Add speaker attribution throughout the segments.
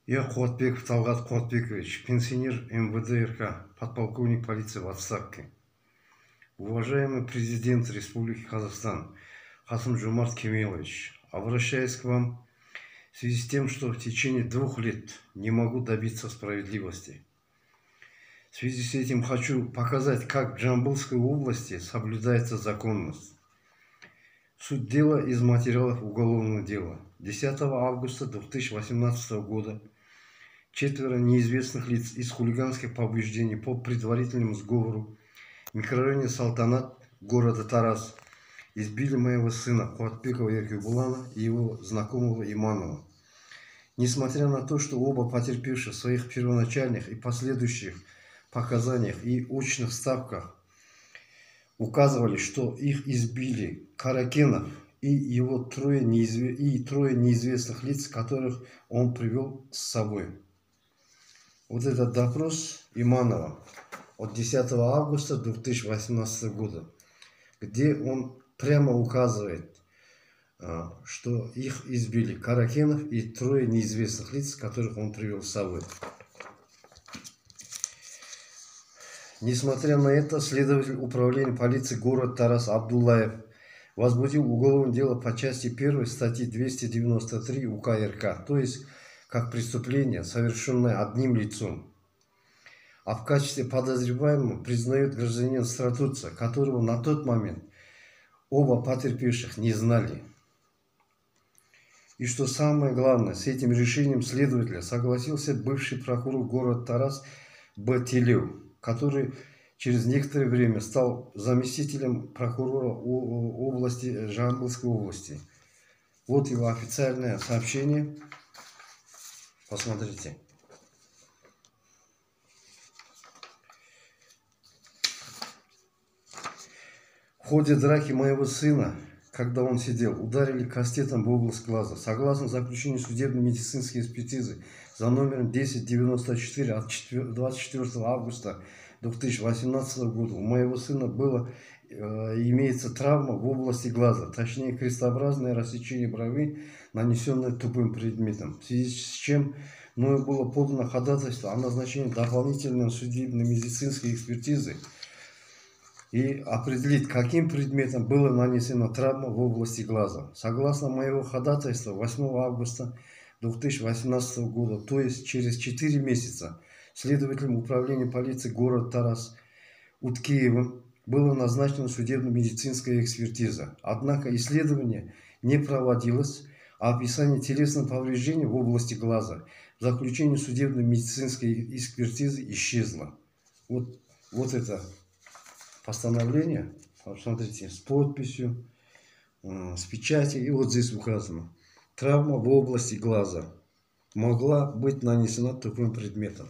Speaker 1: Я Куатбеков Талгат Куатбекович, пенсионер МВД РК, подполковник полиции в отставке. Уважаемый президент Республики Казахстан Касым-Жомарт Кемелович, обращаюсь к вам в связи с тем, что в течение 2 лет не могу добиться справедливости. В связи с этим хочу показать, как в Жамбылской области соблюдается законность. Суть дела из материалов уголовного дела. 10 августа 2018 года 4 неизвестных лиц из хулиганских побуждений по предварительному сговору в микрорайоне Салтанат города Тарас избили моего сына Куатбекова Еркебулана и его знакомого Иманова. Несмотря на то, что оба потерпевших в своих первоначальных и последующих показаниях и очных ставках указывали, что их избили Каракенов и его трое неизвестных лиц, которых он привел с собой. Вот этот допрос Иманова от 10 августа 2018 года, где он прямо указывает, что их избили Каракенов и трое неизвестных лиц, которых он привел с собой. Несмотря на это, следователь управления полиции города Тарас Абдуллаев возбудил уголовное дело по части 1 статьи 293 УК РК, то есть как преступление, совершенное одним лицом. А в качестве подозреваемого признает гражданина Стратуца, которого на тот момент оба потерпевших не знали. И что самое главное, с этим решением следователя согласился бывший прокурор города Тарас Б. Телев, который через некоторое время стал заместителем прокурора области Жамбылской области. Вот его официальное сообщение. Посмотрите. В ходе драки моего сына, когда он сидел, ударили кастетом в область глаза. Согласно заключению судебно-медицинской экспертизы за номером 1094 от 24 августа 2018 года у моего сына имеется травма в области глаза, точнее крестообразное рассечение брови, нанесенное тупым предметом, в связи с чем мною было подано ходатайство о назначении дополнительной судебно-медицинской экспертизы и определить, каким предметом была нанесена травма в области глаза. Согласно моего ходатайства 8 августа 2018 года, то есть через 4 месяца, следователем управления полиции города Тарас Уткеевым была назначена судебно-медицинская экспертиза. Однако исследование не проводилось, а описание телесных повреждений в области глаза в заключении судебно-медицинской экспертизы исчезло. Вот это постановление, посмотрите, с подписью, с печатью, и вот здесь указано: травма в области глаза могла быть нанесена тупым предметом.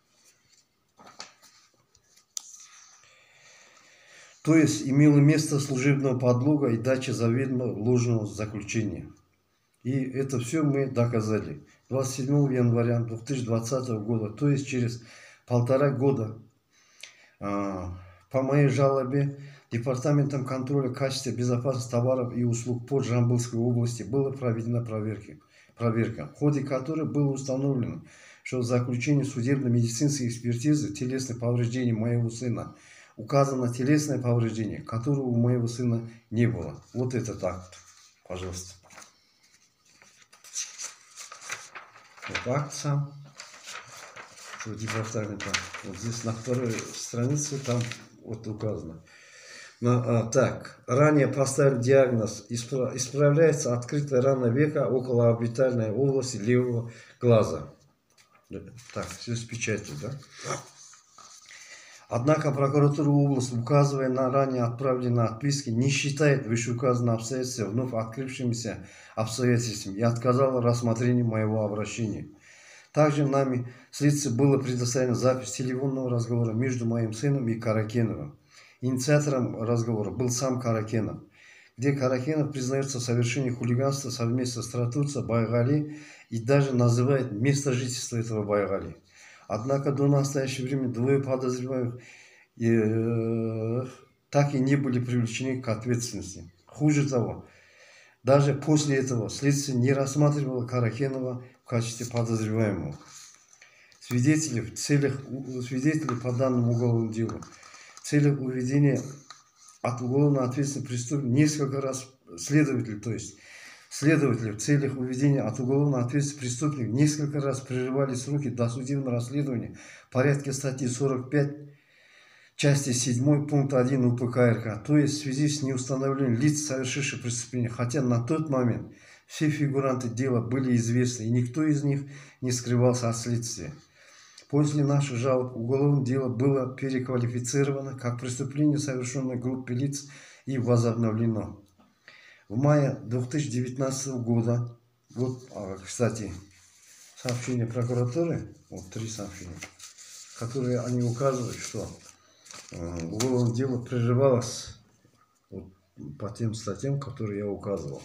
Speaker 1: То есть имело место служебного подлога и дача заведомо ложного заключения. И это все мы доказали 27 января 2020 года, то есть через 1,5 года. По моей жалобе Департаментом контроля качества безопасности товаров и услуг по Жамбылской области была проведена проверка, в ходе которой было установлено, что в заключении судебно-медицинской экспертизы телесных повреждений моего сына указано телесное повреждение, которого у моего сына не было. Вот этот акт, пожалуйста. Вот акт сам департамента. Вот здесь на 2-й странице там вот указано. Так, ранее поставлен диагноз: исправляется открытая рана века около орбитальной области левого глаза. Так, все с печатью, да? Однако прокуратура области, указывая на ранее отправленные отписки, не считает вышеуказанные обстоятельства вновь открывшимися обстоятельствами и отказала в рассмотрении моего обращения. Также нами следствию было предоставлена запись телефонного разговора между моим сыном и Каракеновым. Инициатором разговора был сам Каракенов, где Каракенов признается в совершении хулиганства совместно с Стратуца Байгали и даже называет место жительства этого Байгали. Однако до настоящего времени двое подозреваемых так и не были привлечены к ответственности. Хуже того, даже после этого следствие не рассматривало Каракенова в качестве подозреваемого. Свидетели по данному уголовному делу в целях уведения от уголовно ответственных преступников несколько раз следователи в целях уведения от уголовно ответственных преступников несколько раз прерывали сроки досудебного расследования в порядке статьи 45 части 7 пункт 1 УПК РК, то есть в связи с неустановлением лиц, совершивших преступление, хотя на тот момент все фигуранты дела были известны и никто из них не скрывался от следствия. После наших жалоб уголовное дело было переквалифицировано как преступление, совершенное группой лиц, и возобновлено. В мае 2019 года, вот, кстати, сообщение прокуратуры, вот 3 сообщения, которые они указывают, что уголовное дело прерывалось вот, по тем статьям, которые я указывал.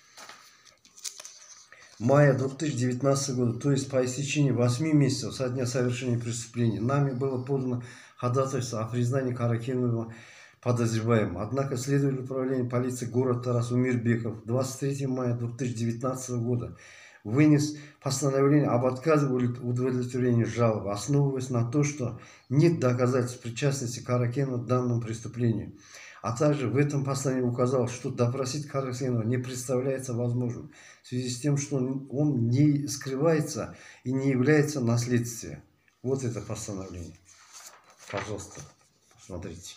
Speaker 1: Мая 2019 года, то есть по истечении 8 месяцев со дня совершения преступления, нами было подано ходатайство о признании Каракенова подозреваемым. Однако следователь управления полиции города Тарас Умирбеков 23 мая 2019 года вынес постановление об отказе в удовлетворении жалобы, основываясь на то, что нет доказательств причастности Каракенова к данному преступлению. А также в этом постановлении указал, что допросить Каракенова не представляется возможным в связи с тем, что он не скрывается и не является наследствием. Вот это постановление. Пожалуйста, посмотрите.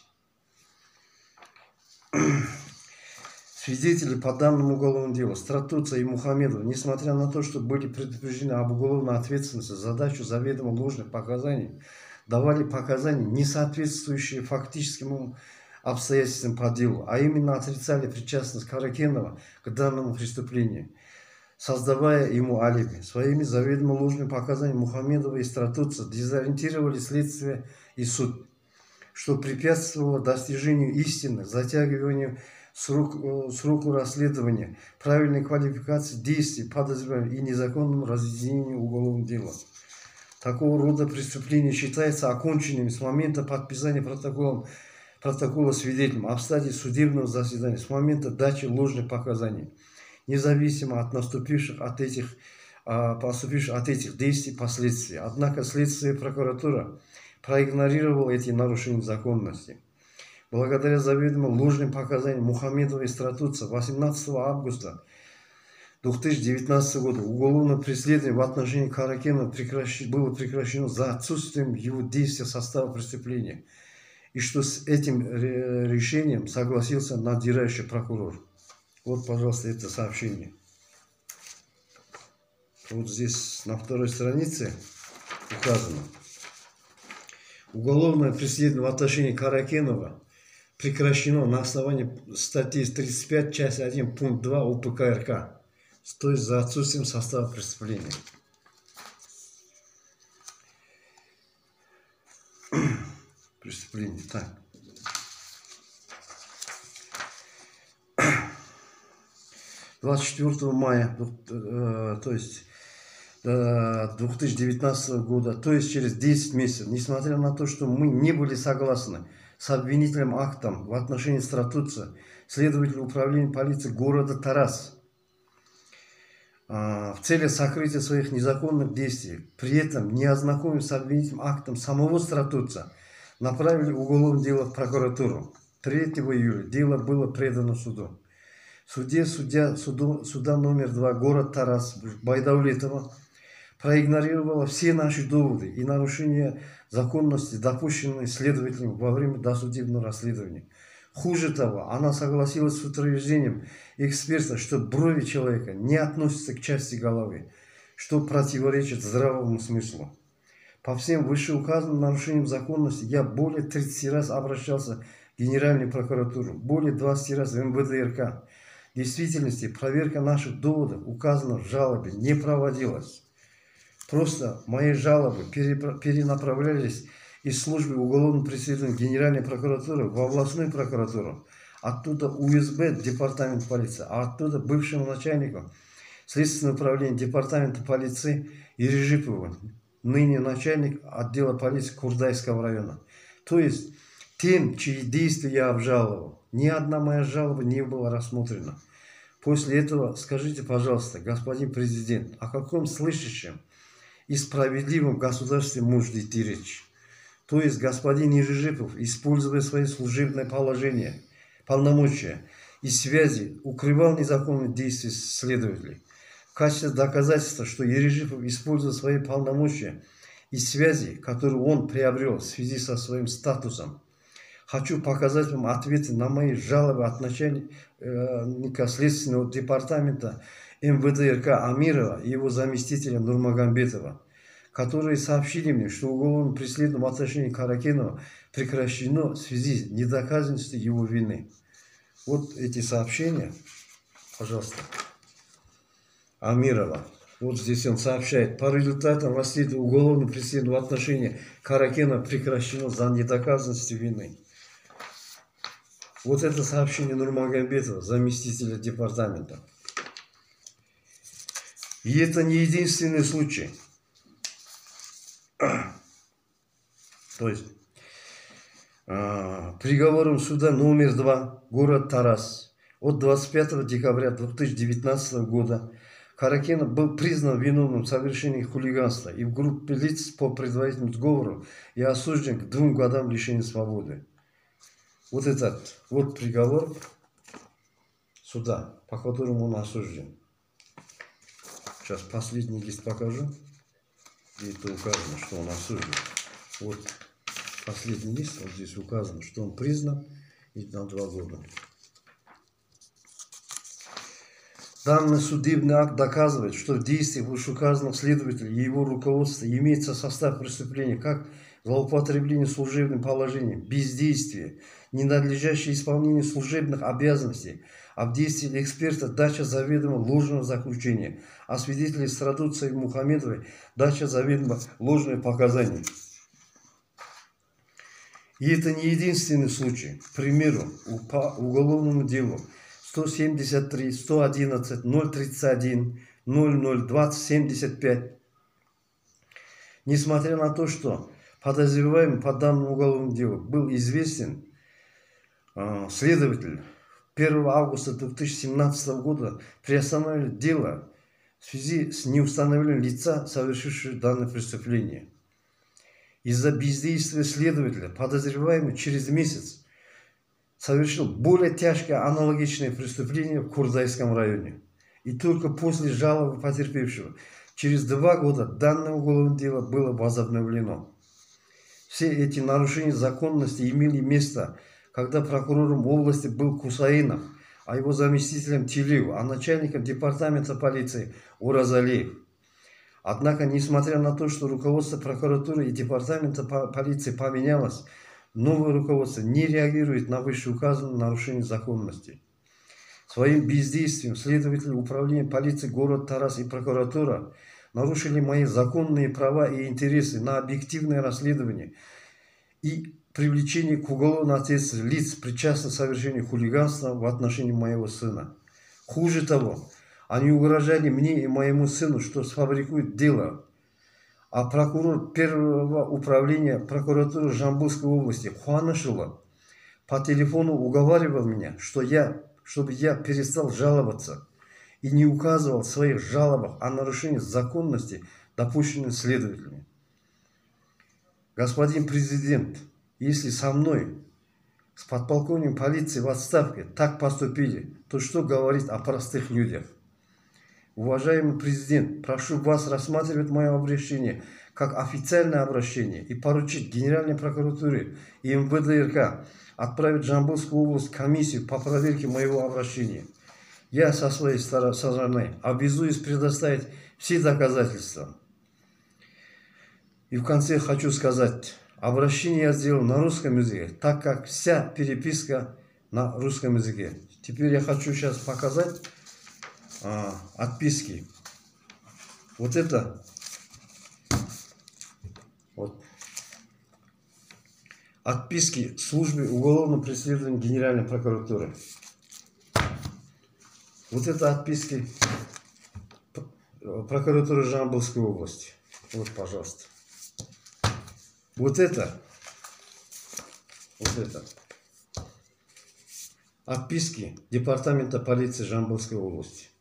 Speaker 1: Свидетели по данному уголовному делу Стратуца и Мухамедова, несмотря на то, что были предупреждены об уголовной ответственности за дачу заведомо ложных показаний, давали показания, не соответствующие фактическим обстоятельствам по делу, а именно отрицали причастность Каракенова к данному преступлению, создавая ему алиби. Своими заведомо ложными показаниями Мухамедова и Стратуца дезориентировали следствие и суд, что препятствовало достижению истины, затягиванию сроку расследования, правильной квалификации действий подозреваемых и незаконному разъединению уголовного дела. Такого рода преступления считаются оконченными с момента подписания протокола свидетелем об стадии судебного заседания, с момента дачи ложных показаний, независимо от поступивших от этих действий последствий. Однако следствие и прокуратура проигнорировала эти нарушения законности. Благодаря заведомо ложным показаниям Мухамедова и Стратуца 18 августа 2019 года уголовное преследование в отношении Каракенова было прекращено за отсутствием его действия состава преступления, и что с этим решением согласился надзирающий прокурор. Вот, пожалуйста, это сообщение. Вот здесь на второй странице указано. Уголовное преследование в отношении Каракенова прекращено на основании статьи 35, часть 1, пункт 2 УПК РК, то есть за отсутствием состава преступления. Преступление. Так. – 24 мая, то есть 2019 года, то есть через 10 месяцев, несмотря на то, что мы не были согласны с обвинительным актом в отношении Стратуца, следователь управления полиции города Тарас в целях сокрытия своих незаконных действий, при этом не ознакомившись с обвинительным актом самого Стратуца, направили уголовное дело в прокуратуру. 3 июля дело было предано суду. В суде суда номер 2 город Тарас Байдавлетова проигнорировала все наши доводы и нарушения законности, допущенные следователем во время досудебного расследования. Хуже того, она согласилась с утверждением эксперта, что брови человека не относятся к части головы, что противоречит здравому смыслу. По всем вышеуказанным нарушениям законности я более 30 раз обращался в Генеральную прокуратуру, более 20 раз в МВД РК. В действительности проверка наших доводов, указанных в жалобе, не проводилась. Просто мои жалобы перенаправлялись из службы уголовного преследования Генеральной прокуратуры в областную прокуратуру, оттуда УСБ, департамент полиции, а оттуда бывшему начальнику Следственного управления департамента полиции Ирижипова, ныне начальник отдела полиции Курдайского района. То есть тем, чьи действия я обжаловал, ни одна моя жалоба не была рассмотрена. После этого скажите, пожалуйста, господин президент, о каком слышащем и справедливом государстве может идти речь? То есть господин Ережепов, используя свои служебные положения, полномочия и связи, укрывал незаконные действия следователей. В качестве доказательства, что Ережепов использует свои полномочия и связи, которые он приобрел в связи со своим статусом, хочу показать вам ответы на мои жалобы от начальника Следственного департамента МВД РК Амирова и его заместителя Нурмагомбетова, которые сообщили мне, что уголовное преследование в отношении Каракенова прекращено в связи с недоказанностью его вины. Вот эти сообщения, пожалуйста, Амирова. Вот здесь он сообщает: по результатам расследования уголовного преследования в отношении Каракенова прекращено за недоказанностью вины. Вот это сообщение Нурмагомбетова, заместителя департамента. И это не единственный случай. То есть приговором суда номер 2, город Тарас, от 25 декабря 2019 года Каракенов был признан виновным в совершении хулиганства и в группе лиц по предварительному сговору и осужден к 2 годам лишения свободы. Вот этот вот приговор суда, по которому он осужден. Сейчас последний лист покажу. И это указано, что он осужден. Вот последний лист, вот здесь указано, что он признан и на 2 года. Данный судебный акт доказывает, что в действиях вышеуказанных следователей и его руководства имеется состав преступления как злоупотребление служебным положением, бездействие, ненадлежащее исполнение служебных обязанностей, а в действии эксперта дача заведомо ложного заключения, а свидетелей Страдуца и Мухамедовой дача заведомо ложных показаний. И это не единственный случай. К примеру, по уголовному делу 173, 111, 031, 0020, 75. Несмотря на то, что подозреваемый по данному уголовному делу был известен, следователь 1 августа 2017 года приостановил дело в связи с неустановлением лица, совершившего данное преступление. Из-за бездействия следователя подозреваемый через месяц совершил более тяжкое аналогичное преступление в Курдайском районе. И только после жалобы потерпевшего через 2 года данное уголовное дело было возобновлено. Все эти нарушения законности имели место, когда прокурором области был Кусаинов, а его заместителем Тилиев, а начальником департамента полиции Уразалиев. Однако, несмотря на то, что руководство прокуратуры и департамента полиции поменялось, новое руководство не реагирует на вышеуказанные нарушения законности. Своим бездействием следователи управления полиции города Тарас и прокуратура нарушили мои законные права и интересы на объективное расследование и привлечение к уголовной ответственности лиц, причастных к совершению хулиганства в отношении моего сына. Хуже того, они угрожали мне и моему сыну, что сфабрикуют дело. А прокурор первого управления прокуратуры Жамбылской области Хуанышева по телефону уговаривал меня, чтобы я перестал жаловаться и не указывал в своих жалобах о нарушении законности, допущенных следователями. Господин президент, если со мной, с подполковником полиции в отставке, так поступили, то что говорить о простых людях? Уважаемый президент, прошу вас рассматривать мое обращение как официальное обращение и поручить Генеральной прокуратуре и МВД РК отправить в Жамбылскую область комиссию по проверке моего обращения. Я со своей стороны обязуюсь предоставить все доказательства. И в конце хочу сказать, обращение я сделал на русском языке, так как вся переписка на русском языке. Теперь я хочу сейчас показать отписки. Вот это вот отписки службы уголовного преследования Генеральной прокуратуры. Вот это отписки прокуратуры Жамбылской области. Вот, пожалуйста. Вот это Отписки Департамента полиции Жамбылской области.